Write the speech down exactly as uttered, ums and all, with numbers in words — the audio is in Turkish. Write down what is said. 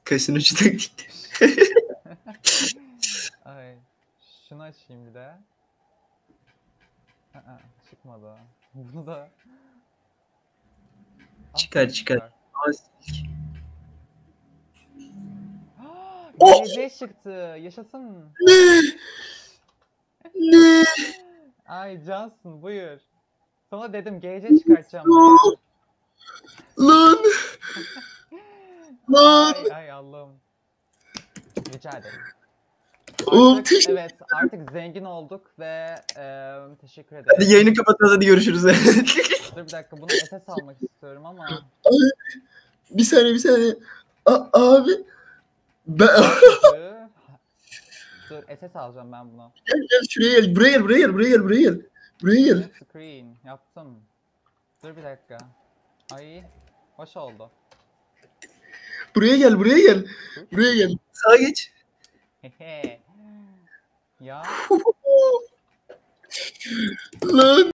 Kaşın ucu taktik. Ay. Şunu açayım bir de. Aa, çıkmadı. Bunu da. Çıkar çıkar. Oh! G C çıktı. Yaşasın. Ne? Ne? Ay cansın buyur. Sana dedim G C çıkartacağım diye. Lan. Lan. Ay, ay Allah'ım. Rica ederim. Oğlum, Artık teşekkür- evet artık zengin olduk ve e, teşekkür ederim. Hadi yayını kapatacağız, hadi görüşürüz. Dur bir dakika bunu S S almak istiyorum ama. Abi, bir saniye bir saniye. A abi. Ben... Kötü. Dur S S alacağım ben bunu. Gel gel şuraya gel. Buraya gel buraya gel buraya gel buraya gel. Buraya gel. Flip screen yaptım. Dur bir dakika. Ay hoş oldu. Buraya gel buraya gel. Buraya gel. Sağa geç. Hehe. Ya. Lan.